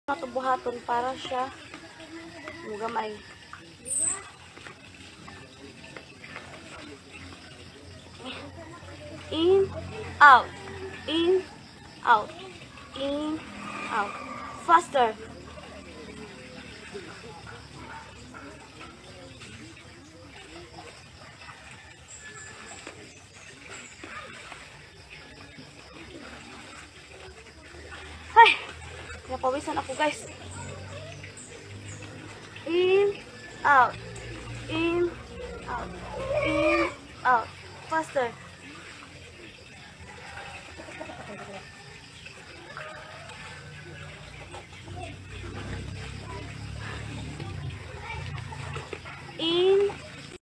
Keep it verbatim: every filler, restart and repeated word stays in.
Ato buhaton para siya mugamay. In, out, in, out, in, out. Faster. Ay, napawisan ako guys. In, out, in, out, in, out. Faster. In,